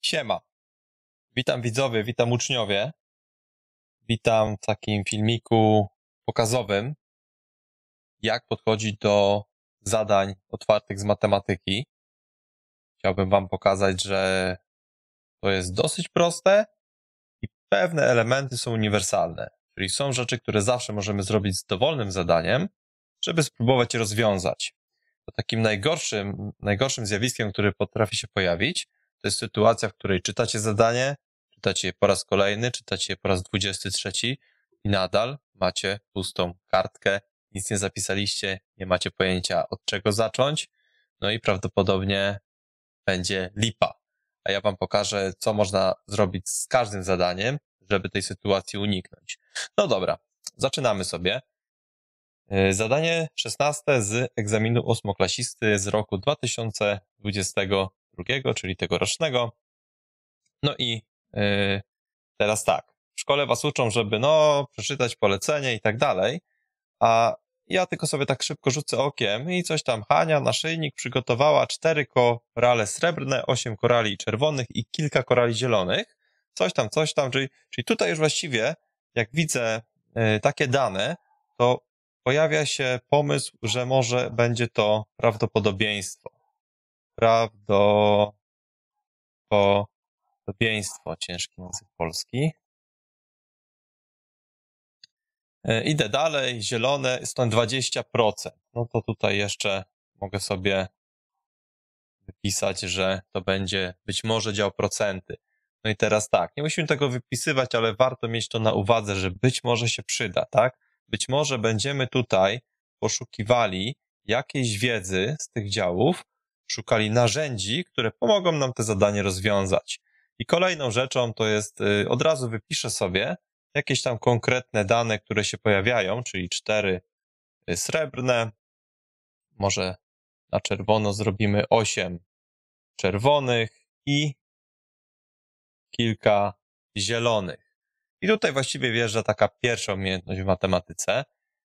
Siema, witam widzowie, witam uczniowie, witam w takim filmiku pokazowym, jak podchodzić do zadań otwartych z matematyki. Chciałbym wam pokazać, że to jest dosyć proste i pewne elementy są uniwersalne, czyli są rzeczy, które zawsze możemy zrobić z dowolnym zadaniem, żeby spróbować je rozwiązać. To takim najgorszym zjawiskiem, które potrafi się pojawić, to jest sytuacja, w której czytacie zadanie, czytacie je po raz kolejny, czytacie je po raz 23 i nadal macie pustą kartkę, nic nie zapisaliście, nie macie pojęcia od czego zacząć, no i prawdopodobnie będzie lipa. A ja wam pokażę, co można zrobić z każdym zadaniem, żeby tej sytuacji uniknąć. No dobra, zaczynamy sobie. Zadanie 16 z egzaminu ósmoklasisty z roku 2022, czyli tegorocznego. No i teraz tak, w szkole was uczą, żeby przeczytać polecenie i tak dalej, a ja tylko sobie tak szybko rzucę okiem i coś tam Hania, naszyjnik, przygotowała 4 korale srebrne, 8 korali czerwonych i kilka korali zielonych, coś tam, czyli tutaj już właściwie, jak widzę takie dane, to pojawia się pomysł, że może będzie to prawdopodobieństwo. Prawdopodobieństwo, ciężki język polski. Idę dalej, zielone, stąd 20%. No to tutaj jeszcze mogę sobie wypisać, że to będzie być może dział procenty. No i teraz tak, nie musimy tego wypisywać, ale warto mieć to na uwadze, że być może się przyda, tak? Być może będziemy tutaj poszukiwali jakiejś wiedzy z tych działów, szukali narzędzi, które pomogą nam te zadanie rozwiązać. I kolejną rzeczą to jest, od razu wypiszę sobie jakieś tam konkretne dane, które się pojawiają, czyli 4 srebrne, może na czerwono zrobimy 8 czerwonych i kilka zielonych. I tutaj właściwie wjeżdża taka pierwsza umiejętność w matematyce.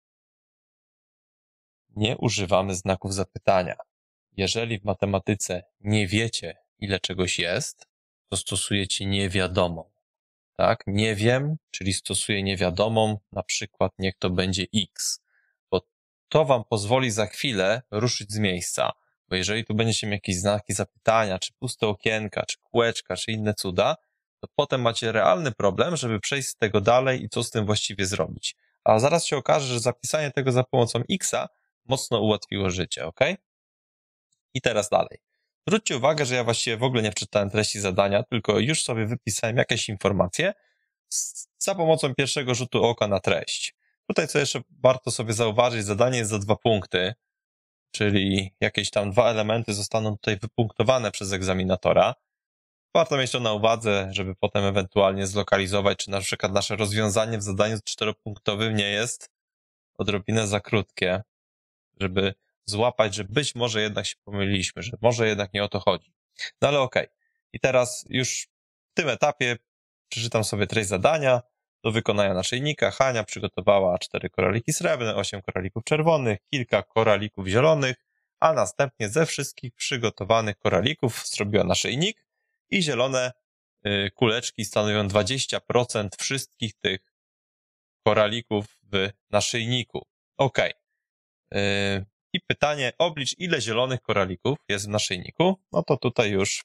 Nie używamy znaków zapytania. Jeżeli w matematyce nie wiecie, ile czegoś jest, to stosujecie niewiadomą. Tak? Nie wiem, czyli stosuję niewiadomą, na przykład niech to będzie x, bo to wam pozwoli za chwilę ruszyć z miejsca, bo jeżeli tu będziecie mieli jakieś znaki zapytania, czy puste okienka, czy kółeczka, czy inne cuda, to potem macie realny problem, żeby przejść z tego dalej i co z tym właściwie zrobić. A zaraz się okaże, że zapisanie tego za pomocą xa mocno ułatwiło życie, ok? I teraz dalej. Zwróćcie uwagę, że ja właściwie w ogóle nie wczytałem treści zadania, tylko już sobie wypisałem jakieś informacje za pomocą pierwszego rzutu oka na treść. Tutaj co jeszcze warto sobie zauważyć, zadanie jest za 2 punkty, czyli jakieś tam 2 elementy zostaną tutaj wypunktowane przez egzaminatora. Warto mieć to na uwadze, żeby potem ewentualnie zlokalizować, czy na przykład nasze rozwiązanie w zadaniu 4-punktowym nie jest odrobinę za krótkie, żeby złapać, że być może jednak się pomyliliśmy, że może jednak nie o to chodzi. No ale okej. I teraz już w tym etapie przeczytam sobie treść zadania. Do wykonania naszyjnika Hania przygotowała 4 koraliki srebrne, 8 koralików czerwonych, kilka koralików zielonych, a następnie ze wszystkich przygotowanych koralików zrobiła naszyjnik i zielone kuleczki stanowią 20% wszystkich tych koralików w naszyjniku. Okej. I pytanie, oblicz ile zielonych koralików jest w naszyjniku. No to tutaj już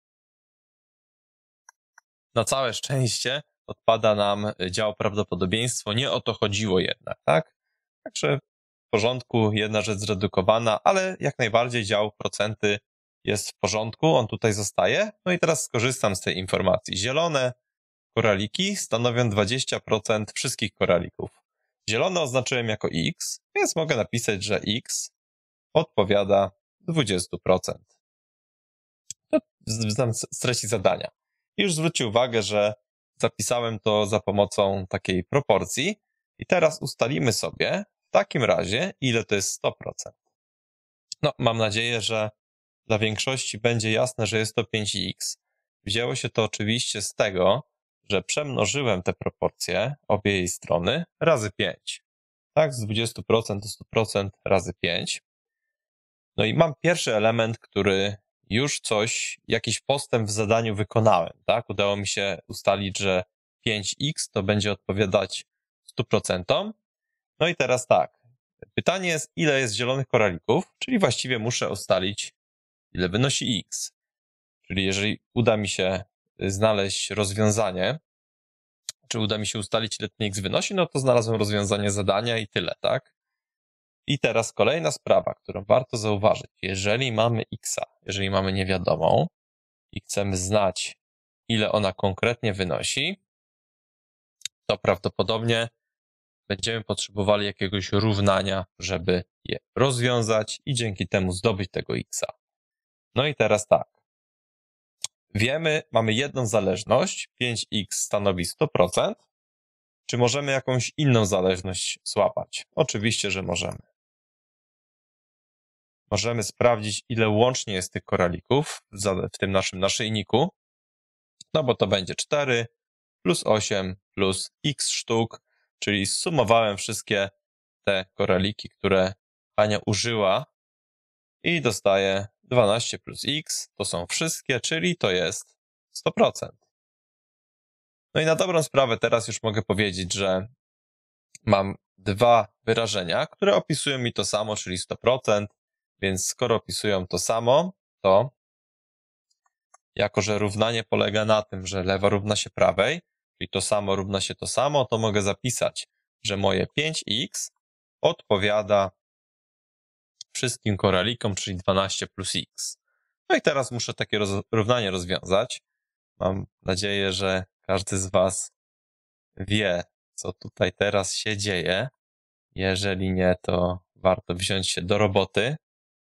na całe szczęście odpada nam dział prawdopodobieństwo. Nie o to chodziło jednak, tak? Także w porządku, jedna rzecz zredukowana, ale jak najbardziej dział procenty jest w porządku, on tutaj zostaje. No i teraz skorzystam z tej informacji. Zielone koraliki stanowią 20% wszystkich koralików. Zielone oznaczyłem jako x, więc mogę napisać, że x odpowiada 20%. To znam z treści zadania. Już zwróćcie uwagę, że zapisałem to za pomocą takiej proporcji i teraz ustalimy sobie w takim razie, ile to jest 100%. No, mam nadzieję, że dla większości będzie jasne, że jest to 5x. Wzięło się to oczywiście z tego, że przemnożyłem te proporcje, obie jej strony, razy 5. Tak, z 20% do 100% razy 5. No i mam pierwszy element, który już jakiś postęp w zadaniu wykonałem, tak? Udało mi się ustalić, że 5x to będzie odpowiadać 100%. No i teraz tak, pytanie jest, ile jest zielonych koralików, czyli właściwie muszę ustalić, ile wynosi x. Czyli jeżeli uda mi się znaleźć rozwiązanie, czy uda mi się ustalić, ile ten x wynosi, no to znalazłem rozwiązanie zadania i tyle, tak? I teraz kolejna sprawa, którą warto zauważyć. Jeżeli mamy x, jeżeli mamy niewiadomą i chcemy znać, ile ona konkretnie wynosi, to prawdopodobnie będziemy potrzebowali jakiegoś równania, żeby je rozwiązać i dzięki temu zdobyć tego x. No i teraz tak. Wiemy, mamy jedną zależność, 5x stanowi 100%. Czy możemy jakąś inną zależność złapać? Oczywiście, że możemy. Możemy sprawdzić, ile łącznie jest tych koralików w tym naszym naszyjniku. No bo to będzie 4 plus 8 plus x sztuk, czyli zsumowałem wszystkie te koraliki, które Ania użyła i dostaję 12 plus x, to są wszystkie, czyli to jest 100%. No i na dobrą sprawę teraz już mogę powiedzieć, że mam dwa wyrażenia, które opisują mi to samo, czyli 100%, więc skoro opisują to samo, to jako że równanie polega na tym, że lewa równa się prawej, czyli to samo równa się to samo, to mogę zapisać, że moje 5x odpowiada wszystkim koralikom, czyli 12 plus x. No i teraz muszę takie równanie rozwiązać. Mam nadzieję, że każdy z Was wie, co tutaj teraz się dzieje. Jeżeli nie, to warto wziąć się do roboty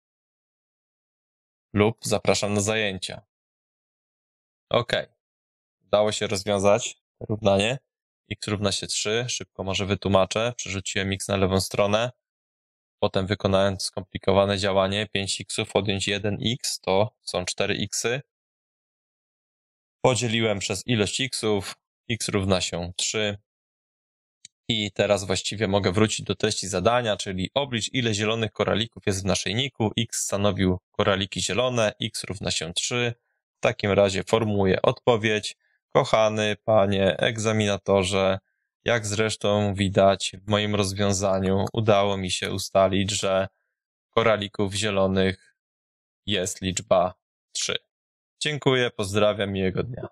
lub zapraszam na zajęcia. Ok, udało się rozwiązać równanie. X równa się 3, szybko może wytłumaczę. Przerzuciłem x na lewą stronę. Potem wykonałem skomplikowane działanie, 5x odjąć 1x to są 4x. Podzieliłem przez ilość xów, x równa się 3. I teraz właściwie mogę wrócić do treści zadania, czyli oblicz, ile zielonych koralików jest w naszyjniku. X stanowił koraliki zielone, x równa się 3. W takim razie formułuję odpowiedź. Kochany panie egzaminatorze, jak zresztą widać w moim rozwiązaniu, udało mi się ustalić, że koralików zielonych jest liczba 3. Dziękuję, pozdrawiam, miłego dnia.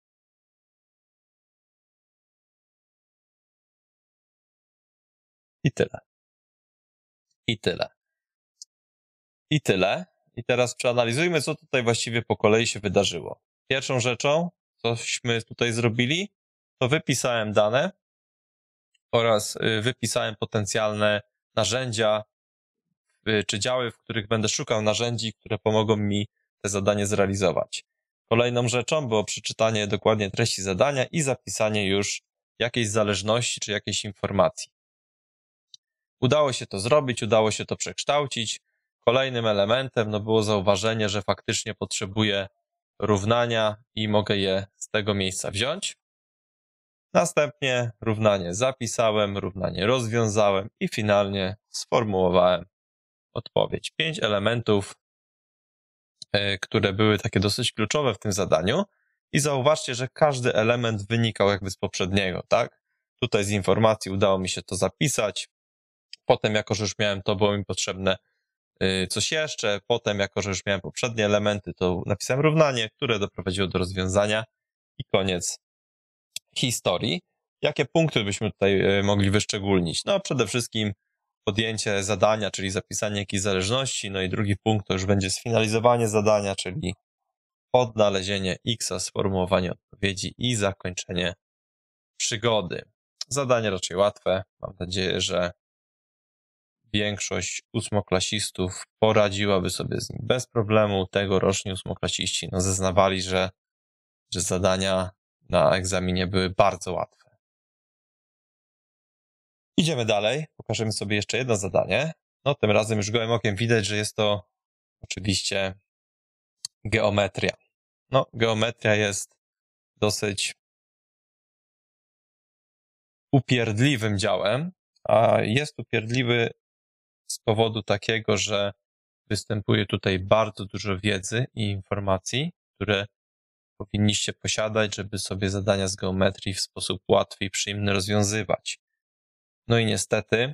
I tyle. I tyle. I tyle. I teraz przeanalizujmy, co tutaj właściwie po kolei się wydarzyło. Pierwszą rzeczą, cośmy tutaj zrobili, to wypisałem dane oraz wypisałem potencjalne narzędzia czy działy, w których będę szukał narzędzi, które pomogą mi te zadanie zrealizować. Kolejną rzeczą było przeczytanie dokładnie treści zadania i zapisanie już jakiejś zależności czy jakiejś informacji. Udało się to zrobić, udało się to przekształcić. Kolejnym elementem było zauważenie, że faktycznie potrzebuję równania i mogę je z tego miejsca wziąć. Następnie równanie zapisałem, równanie rozwiązałem i finalnie sformułowałem odpowiedź. 5 elementów, które były takie dosyć kluczowe w tym zadaniu i zauważcie, że każdy element wynikał jakby z poprzedniego, tak? Tutaj z informacji udało mi się to zapisać. Potem, jako że już miałem to, było mi potrzebne coś jeszcze. Potem, jako że już miałem poprzednie elementy, to napisałem równanie, które doprowadziło do rozwiązania i koniec historii. Jakie punkty byśmy tutaj mogli wyszczególnić? No przede wszystkim podjęcie zadania, czyli zapisanie jakiejś zależności, no i drugi punkt to już będzie sfinalizowanie zadania, czyli odnalezienie x, sformułowanie odpowiedzi i zakończenie przygody. Zadanie raczej łatwe. Mam nadzieję, że większość ósmoklasistów poradziłaby sobie z nim bez problemu. Tegoroczni ósmoklasiści zeznawali, że zadania na egzaminie były bardzo łatwe. Idziemy dalej. Pokażemy sobie jeszcze jedno zadanie. No tym razem już gołym okiem widać, że jest to oczywiście geometria. No, geometria jest dosyć upierdliwym działem, a jest upierdliwy z powodu takiego, że występuje tutaj bardzo dużo wiedzy i informacji, które powinniście posiadać, żeby sobie zadania z geometrii w sposób łatwy i przyjemny rozwiązywać. No i niestety,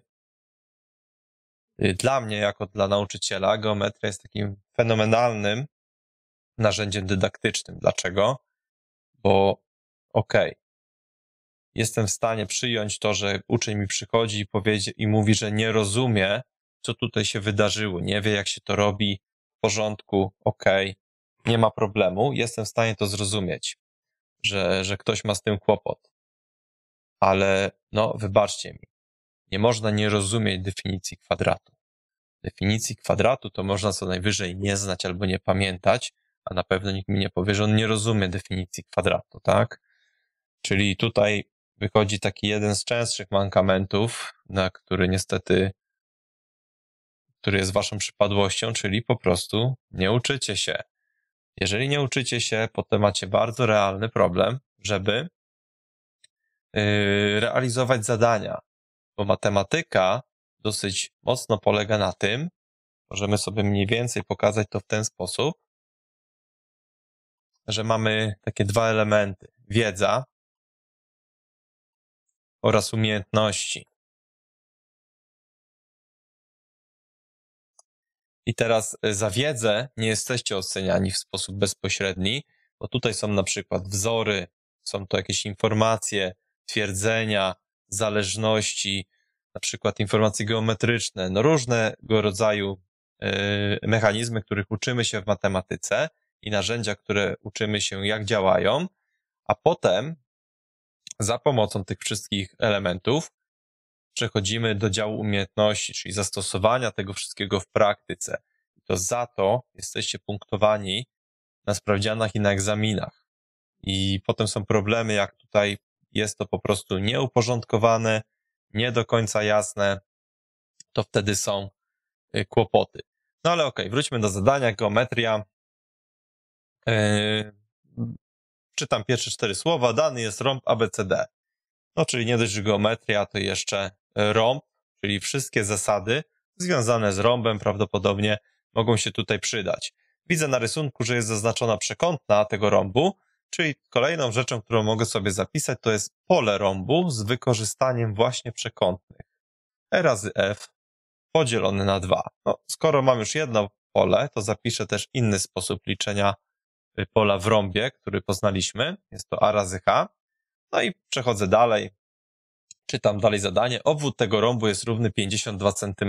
dla mnie, jako dla nauczyciela, geometria jest takim fenomenalnym narzędziem dydaktycznym. Dlaczego? Bo jestem w stanie przyjąć to, że uczeń mi przychodzi i mówi, że nie rozumie, co tutaj się wydarzyło, nie wie, jak się to robi, w porządku, nie ma problemu, jestem w stanie to zrozumieć, że ktoś ma z tym kłopot. Ale wybaczcie mi, nie można nie rozumieć definicji kwadratu. Definicji kwadratu to można co najwyżej nie znać albo nie pamiętać, a na pewno nikt mi nie powie, że on nie rozumie definicji kwadratu, tak? Czyli tutaj wychodzi taki jeden z częstszych mankamentów, który jest waszą przypadłością, czyli po prostu nie uczycie się. Jeżeli nie uczycie się, potem macie bardzo realny problem, żeby realizować zadania, bo matematyka dosyć mocno polega na tym, możemy sobie mniej więcej pokazać to w ten sposób, że mamy takie dwa elementy: wiedza oraz umiejętności. I teraz za wiedzę nie jesteście oceniani w sposób bezpośredni, bo tutaj są na przykład wzory, są to jakieś informacje, twierdzenia, zależności, na przykład informacje geometryczne, różnego rodzaju mechanizmy, których uczymy się w matematyce i narzędzia, które uczymy się, jak działają, a potem za pomocą tych wszystkich elementów przechodzimy do działu umiejętności, czyli zastosowania tego wszystkiego w praktyce. I to za to jesteście punktowani na sprawdzianach i na egzaminach. I potem są problemy, jak tutaj jest to po prostu nieuporządkowane, nie do końca jasne, to wtedy są kłopoty. No ale wróćmy do zadania. Geometria. Czytam pierwsze 4 słowa. Dany jest rąb ABCD. Czyli nie dość, że geometria, to jeszcze rąb, czyli wszystkie zasady związane z rąbem prawdopodobnie mogą się tutaj przydać. Widzę na rysunku, że jest zaznaczona przekątna tego rąbu, czyli kolejną rzeczą, którą mogę sobie zapisać, to jest pole rąbu z wykorzystaniem właśnie przekątnych. E razy F podzielone na 2. Skoro mam już jedno pole, to zapiszę też inny sposób liczenia pola w rąbie, który poznaliśmy. Jest to A razy H. No i przechodzę dalej. Czytam dalej zadanie. Obwód tego rąbu jest równy 52 cm.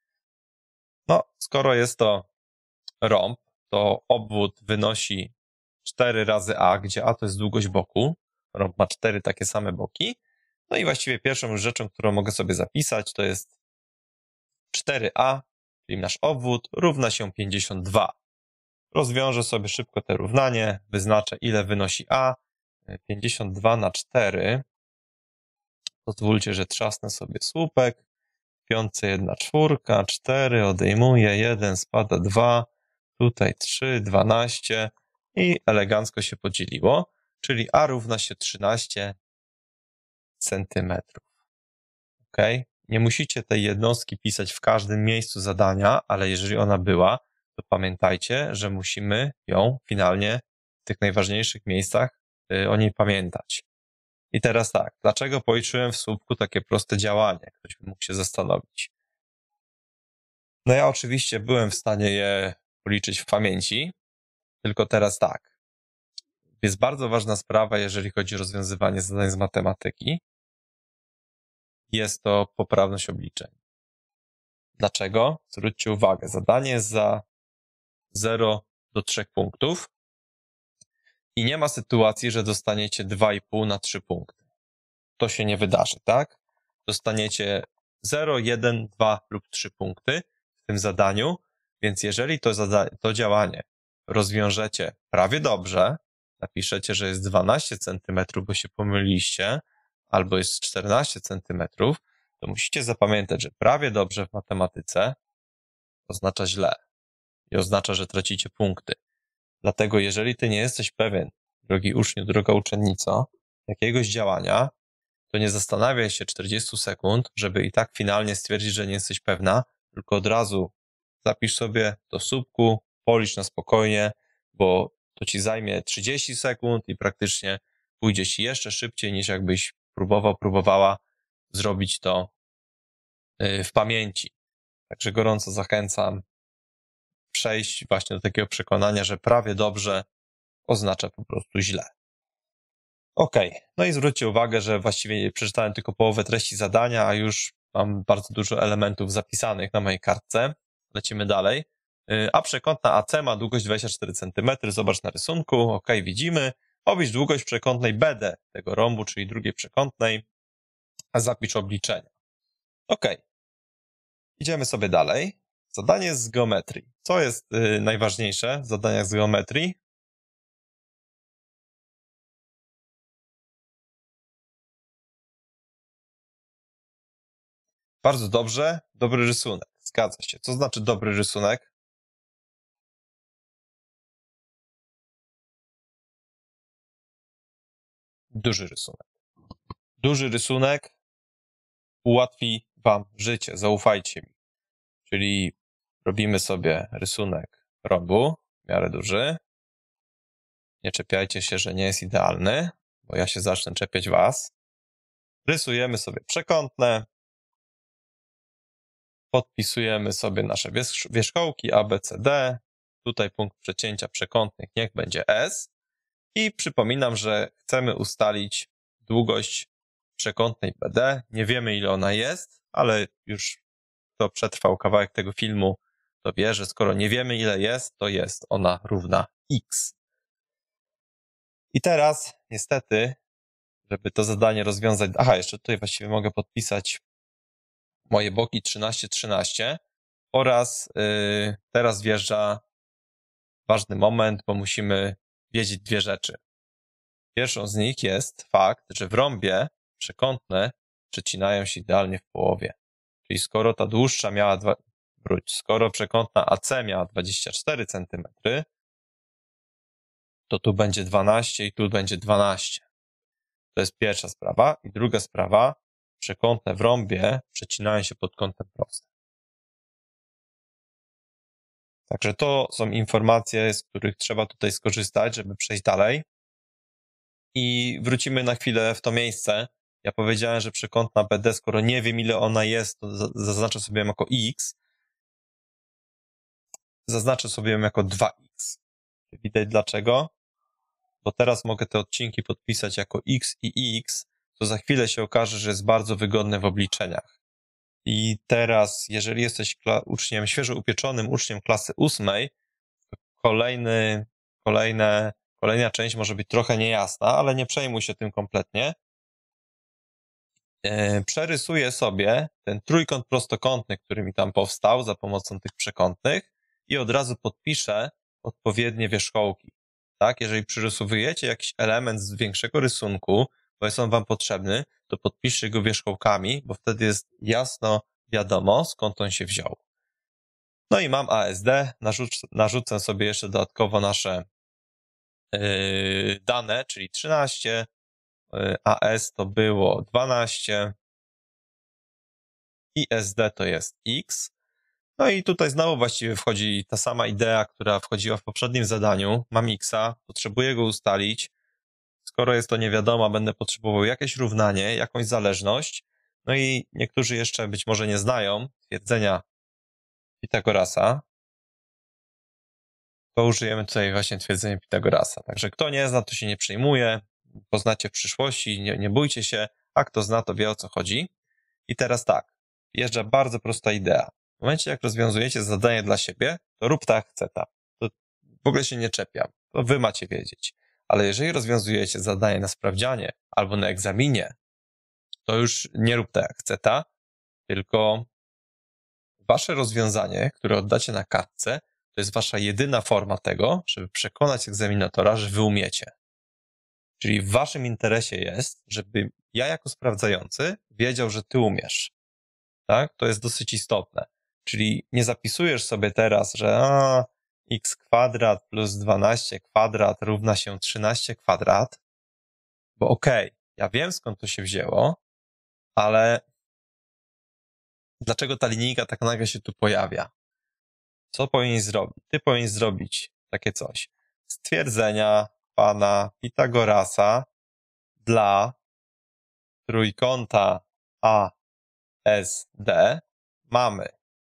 Skoro jest to rąb, to obwód wynosi 4 razy A, gdzie A to jest długość boku. Rąb ma 4 takie same boki. I właściwie pierwszą rzeczą, którą mogę sobie zapisać, to jest 4A, czyli nasz obwód, równa się 52. Rozwiążę sobie szybko te równanie, wyznaczę, ile wynosi A. 52 na 4. Pozwólcie, że trzasnę sobie słupek. W piątce 1/4, 4, odejmuję 1, spada 2, tutaj 3, 12 i elegancko się podzieliło, czyli A równa się 13 centymetrów. Nie musicie tej jednostki pisać w każdym miejscu zadania, ale jeżeli ona była, to pamiętajcie, że musimy ją finalnie w tych najważniejszych miejscach o niej pamiętać. I teraz tak, dlaczego policzyłem w słupku takie proste działanie? Ktoś by mógł się zastanowić. Ja oczywiście byłem w stanie je policzyć w pamięci, tylko teraz tak. Jest bardzo ważna sprawa, jeżeli chodzi o rozwiązywanie zadań z matematyki. Jest to poprawność obliczeń. Dlaczego? Zwróćcie uwagę, zadanie jest za 0 do 3 punktów i nie ma sytuacji, że dostaniecie 2,5 na 3 punkty. To się nie wydarzy, tak? Dostaniecie 0, 1, 2 lub 3 punkty w tym zadaniu, więc jeżeli to działanie rozwiążecie prawie dobrze, napiszecie, że jest 12 cm, bo się pomyliliście, albo jest 14 cm, to musicie zapamiętać, że prawie dobrze w matematyce oznacza źle i oznacza, że tracicie punkty. Dlatego jeżeli ty nie jesteś pewien, drogi uczniu, droga uczennico, jakiegoś działania, to nie zastanawiaj się 40 sekund, żeby i tak finalnie stwierdzić, że nie jesteś pewna, tylko od razu zapisz sobie do słupku, policz na spokojnie, bo to ci zajmie 30 sekund i praktycznie pójdzie ci jeszcze szybciej, niż jakbyś próbowała zrobić to w pamięci. Także gorąco zachęcam przejść właśnie do takiego przekonania, że prawie dobrze oznacza po prostu źle. Ok, no i zwróćcie uwagę, że właściwie przeczytałem tylko połowę treści zadania, a już mam bardzo dużo elementów zapisanych na mojej kartce. Lecimy dalej. A przekątna AC ma długość 24 cm. Zobacz na rysunku. Ok, widzimy. Oblicz długość przekątnej BD tego rąbu, czyli drugiej przekątnej, a zapisz obliczenia. Ok. Idziemy sobie dalej. Zadanie z geometrii. Co jest najważniejsze w zadaniach z geometrii? Bardzo dobrze. Dobry rysunek. Zgadza się. Co znaczy dobry rysunek? Duży rysunek. Duży rysunek ułatwi wam życie. Zaufajcie mi. Czyli robimy sobie rysunek rąbu, w miarę duży. Nie czepiajcie się, że nie jest idealny, bo ja się zacznę czepiać was. Rysujemy sobie przekątne. Podpisujemy sobie nasze wierzchołki A, B, C, D. Tutaj punkt przecięcia przekątnych niech będzie S. I przypominam, że chcemy ustalić długość przekątnej BD. Nie wiemy, ile ona jest, ale już kto przetrwał kawałek tego filmu, to wie, że skoro nie wiemy, ile jest, to jest ona równa X. I teraz, niestety, żeby to zadanie rozwiązać... Aha, jeszcze tutaj właściwie mogę podpisać moje boki 13, 13 oraz teraz wjeżdża ważny moment, bo musimy wiedzieć dwie rzeczy. Pierwszą z nich jest fakt, że w rąbie przekątne przecinają się idealnie w połowie. Czyli skoro ta dłuższa miała skoro przekątna AC miała 24 cm, to tu będzie 12 i tu będzie 12. To jest pierwsza sprawa. I druga sprawa, przekątne w rąbie przecinają się pod kątem prostym. Także to są informacje, z których trzeba tutaj skorzystać, żeby przejść dalej. I wrócimy na chwilę w to miejsce. Ja powiedziałem, że przekątna BD, skoro nie wiem, ile ona jest, to zaznaczę sobie ją jako X. Zaznaczę sobie ją jako 2X. Widać dlaczego? Bo teraz mogę te odcinki podpisać jako X i X, to za chwilę się okaże, że jest bardzo wygodne w obliczeniach. I teraz, jeżeli jesteś uczniem, świeżo upieczonym uczniem klasy 8, to kolejna część może być trochę niejasna, ale nie przejmuj się tym kompletnie. Przerysuję sobie ten trójkąt prostokątny, który mi tam powstał za pomocą tych przekątnych i od razu podpiszę odpowiednie wierzchołki. Tak? Jeżeli przyrysowujecie jakiś element z większego rysunku, bo jest on wam potrzebny, to podpiszcie go wierzchołkami, bo wtedy jest jasno wiadomo, skąd on się wziął. No i mam ASD, narzucę sobie jeszcze dodatkowo nasze dane, czyli 13, AS to było 12 i SD to jest X. No i tutaj znowu właściwie wchodzi ta sama idea, która wchodziła w poprzednim zadaniu. Mam X-a, potrzebuję go ustalić. Skoro jest to niewiadoma, będę potrzebował jakieś równanie, jakąś zależność. No i niektórzy jeszcze być może nie znają twierdzenia Pitagorasa. To użyjemy tutaj właśnie twierdzenia Pitagorasa. Także kto nie zna, to się nie przejmuje. Poznacie w przyszłości, nie bójcie się. A kto zna, to wie, o co chodzi. I teraz tak, wjeżdża bardzo prosta idea. W momencie, jak rozwiązujecie zadanie dla siebie, to rób tak, chce tak. To w ogóle się nie czepiam. To wy macie wiedzieć. Ale jeżeli rozwiązujecie zadanie na sprawdzianie albo na egzaminie, to już nie rób tak, jak chce ta, tylko wasze rozwiązanie, które oddacie na kartce, to jest wasza jedyna forma tego, żeby przekonać egzaminatora, że wy umiecie. Czyli w waszym interesie jest, żeby ja jako sprawdzający wiedział, że ty umiesz. Tak? To jest dosyć istotne. Czyli nie zapisujesz sobie teraz, że x kwadrat plus 12 kwadrat równa się 13 kwadrat, bo okej, ja wiem, skąd to się wzięło, ale dlaczego ta linijka tak nagle się tu pojawia? co powinien zrobić? Ty powinien zrobić takie coś. Stwierdzenia pana Pitagorasa dla trójkąta ASD mamy.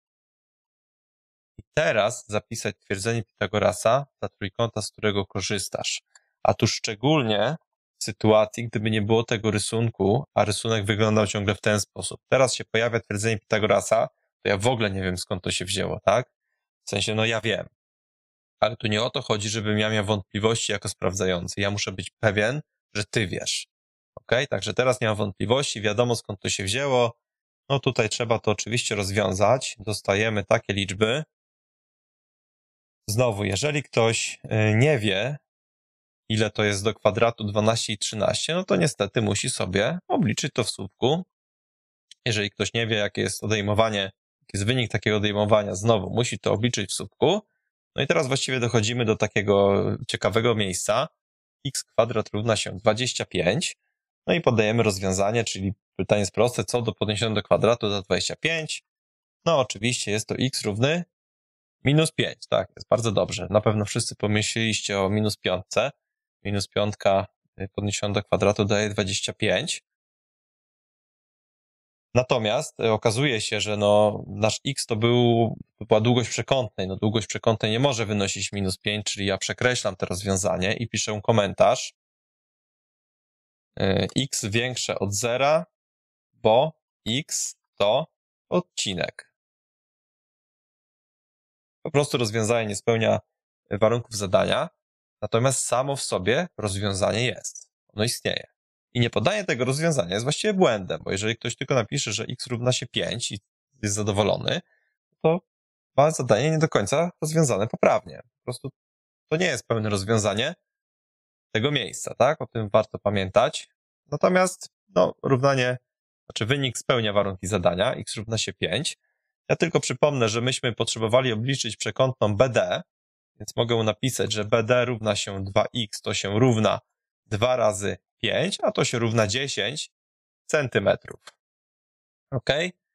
I teraz zapisać twierdzenie Pitagorasa dla trójkąta, z którego korzystasz. A tu szczególnie w sytuacji, gdyby nie było tego rysunku, a rysunek wyglądał ciągle w ten sposób. Teraz się pojawia twierdzenie Pitagorasa, to ja w ogóle nie wiem, skąd to się wzięło, tak? W sensie, no ja wiem. Ale tu nie o to chodzi, żebym ja miał wątpliwości jako sprawdzający. Ja muszę być pewien, że ty wiesz. Ok? Także teraz nie mam wątpliwości, wiadomo, skąd to się wzięło. No tutaj trzeba to oczywiście rozwiązać. Dostajemy takie liczby. Znowu, jeżeli ktoś nie wie, ile to jest do kwadratu 12 i 13, no to niestety musi sobie obliczyć to w słupku. Jeżeli ktoś nie wie, jakie jest odejmowanie, jaki jest wynik takiego odejmowania, znowu musi to obliczyć w słupku. No i teraz właściwie dochodzimy do takiego ciekawego miejsca. X kwadrat równa się 25. No i podajemy rozwiązanie, czyli pytanie jest proste, co do podniesione do kwadratu za 25? No oczywiście jest to x równy minus 5, tak, jest bardzo dobrze. Na pewno wszyscy pomyśleliście o minus piątce. Minus piątka podniesiona do kwadratu daje 25. Natomiast okazuje się, że no, nasz x to była długość przekątnej. No, długość przekątnej nie może wynosić minus 5, czyli ja przekreślam to rozwiązanie i piszę komentarz. X większe od zera, bo x to odcinek. Po prostu rozwiązanie nie spełnia warunków zadania, natomiast samo w sobie rozwiązanie jest. Ono istnieje. I niepodanie tego rozwiązania jest właściwie błędem, bo jeżeli ktoś tylko napisze, że x równa się 5 i jest zadowolony, to ma zadanie nie do końca rozwiązane poprawnie. Po prostu to nie jest pełne rozwiązanie tego miejsca, tak? O tym warto pamiętać. Natomiast wynik spełnia warunki zadania, x równa się 5. Ja tylko przypomnę, że myśmy potrzebowali obliczyć przekątną BD, więc mogę napisać, że BD równa się 2x, to się równa 2 razy 5, a to się równa 10 centymetrów. Ok?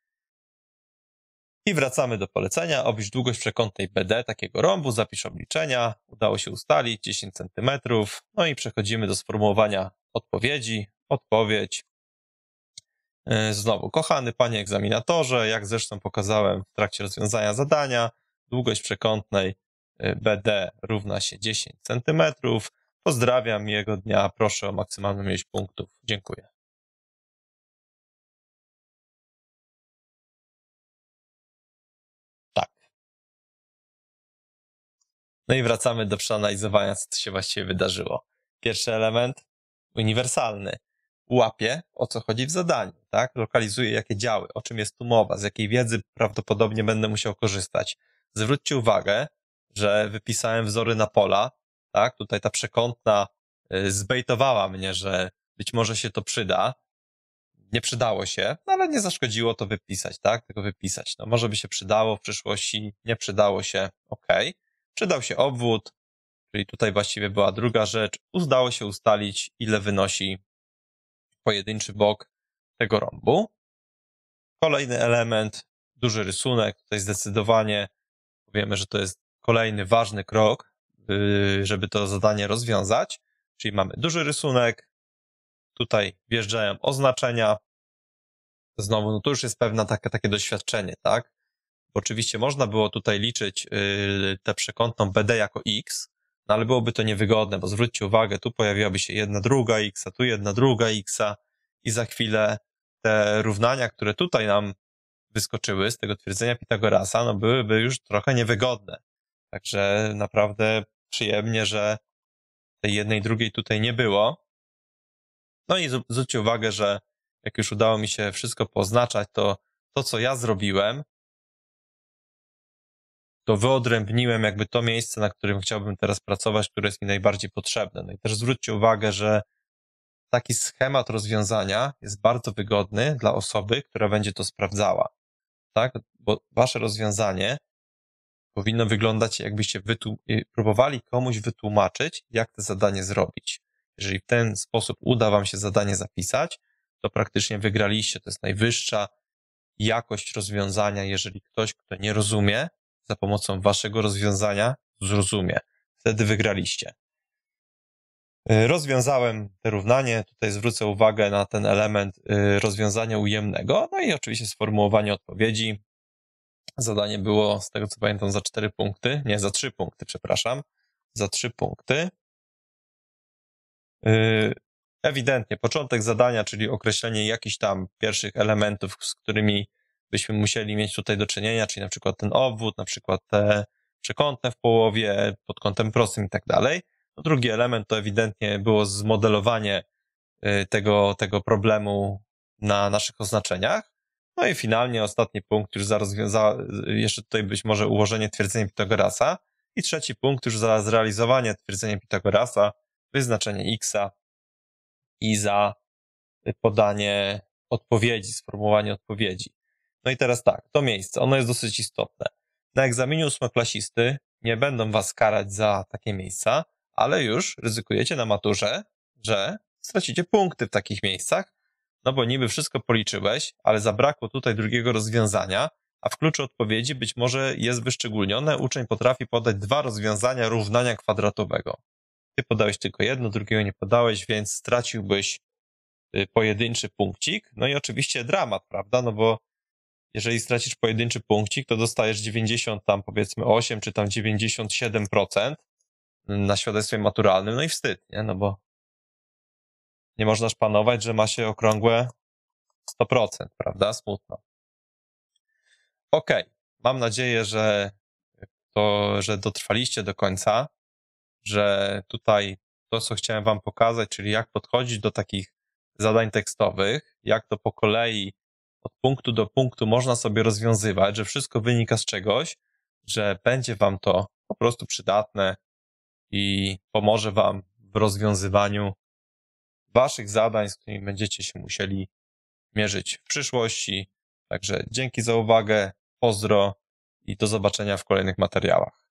I wracamy do polecenia. Oblicz długość przekątnej BD takiego rąbu, zapisz obliczenia. Udało się ustalić 10 centymetrów. No i przechodzimy do sformułowania odpowiedzi. Odpowiedź. Znowu, kochany panie egzaminatorze, jak zresztą pokazałem w trakcie rozwiązania zadania, długość przekątnej BD równa się 10 cm. Pozdrawiam, miłego dnia, proszę o maksymalną ilość punktów. Dziękuję. Tak. No i wracamy do przeanalizowania, co się właściwie wydarzyło. Pierwszy element, uniwersalny. Łapie, o co chodzi w zadaniu, tak? Lokalizuje, jakie działy, o czym jest tu mowa, z jakiej wiedzy prawdopodobnie będę musiał korzystać. Zwróćcie uwagę, że wypisałem wzory na pola, tak? Tutaj ta przekątna zbejtowała mnie, że być może się to przyda. Nie przydało się, no ale nie zaszkodziło to wypisać, tak? Tylko wypisać. No może by się przydało w przyszłości, nie przydało się, ok. Przydał się obwód, czyli tutaj właściwie była druga rzecz. Udało się ustalić, ile wynosi pojedynczy bok tego rąbu. Kolejny element, duży rysunek. Tutaj zdecydowanie powiemy, że to jest kolejny ważny krok, żeby to zadanie rozwiązać. Czyli mamy duży rysunek, tutaj wjeżdżają oznaczenia. Znowu, no to już jest pewne takie doświadczenie, tak? Bo oczywiście można było tutaj liczyć tę przekątną BD jako x, no ale byłoby to niewygodne, bo zwróćcie uwagę, tu pojawiłaby się jedna druga x, tu jedna druga x i za chwilę te równania, które tutaj nam wyskoczyły z tego twierdzenia Pitagorasa, no byłyby już trochę niewygodne. Także naprawdę przyjemnie, że tej jednej drugiej tutaj nie było. No i zwróćcie uwagę, że jak już udało mi się wszystko poznaczać, to co ja zrobiłem, to wyodrębniłem jakby to miejsce, na którym chciałbym teraz pracować, które jest mi najbardziej potrzebne. No i też zwróćcie uwagę, że taki schemat rozwiązania jest bardzo wygodny dla osoby, która będzie to sprawdzała, tak? Bo wasze rozwiązanie powinno wyglądać, jakbyście próbowali komuś wytłumaczyć, jak to zadanie zrobić. Jeżeli w ten sposób uda wam się zadanie zapisać, to praktycznie wygraliście. To jest najwyższa jakość rozwiązania, jeżeli ktoś, kto nie rozumie, za pomocą waszego rozwiązania zrozumie. Wtedy wygraliście. Rozwiązałem te równanie. Tutaj zwrócę uwagę na ten element rozwiązania ujemnego. No i oczywiście sformułowanie odpowiedzi. Zadanie było, z tego co pamiętam, za 4 punkty. Nie, za 3 punkty, przepraszam. Za 3 punkty. Ewidentnie początek zadania, czyli określenie jakichś tam pierwszych elementów, z którymi byśmy musieli mieć tutaj do czynienia, czyli na przykład ten obwód, na przykład te przekątne w połowie, pod kątem prostym i tak dalej. No, drugi element to ewidentnie było zmodelowanie tego problemu na naszych oznaczeniach. No i finalnie ostatni punkt już za jeszcze tutaj być może ułożenie twierdzenia Pitagorasa i trzeci punkt już za zrealizowanie twierdzenia Pitagorasa, wyznaczenie xa i za podanie odpowiedzi, sformułowanie odpowiedzi. No i teraz tak, to miejsce, ono jest dosyć istotne. Na egzaminie ósmoklasisty nie będą was karać za takie miejsca, ale już ryzykujecie na maturze, że stracicie punkty w takich miejscach, no bo niby wszystko policzyłeś, ale zabrakło tutaj drugiego rozwiązania, a w kluczu odpowiedzi być może jest wyszczególnione, uczeń potrafi podać 2 rozwiązania równania kwadratowego. Ty podałeś tylko jedno, drugiego nie podałeś, więc straciłbyś pojedynczy punkcik. No i oczywiście dramat, prawda? No bo jeżeli stracisz pojedynczy punkcik, to dostajesz 90 tam powiedzmy 8 czy tam 97% na świadectwie maturalnym, no i wstyd, nie? No bo nie można szpanować, że ma się okrągłe 100%, prawda? Smutno. Okej, mam nadzieję, że dotrwaliście do końca, że tutaj to, co chciałem wam pokazać, czyli jak podchodzić do takich zadań tekstowych, jak to po kolei od punktu do punktu można sobie rozwiązywać, że wszystko wynika z czegoś, że będzie wam to po prostu przydatne i pomoże wam w rozwiązywaniu waszych zadań, z którymi będziecie się musieli mierzyć w przyszłości. Także dzięki za uwagę, pozdro i do zobaczenia w kolejnych materiałach.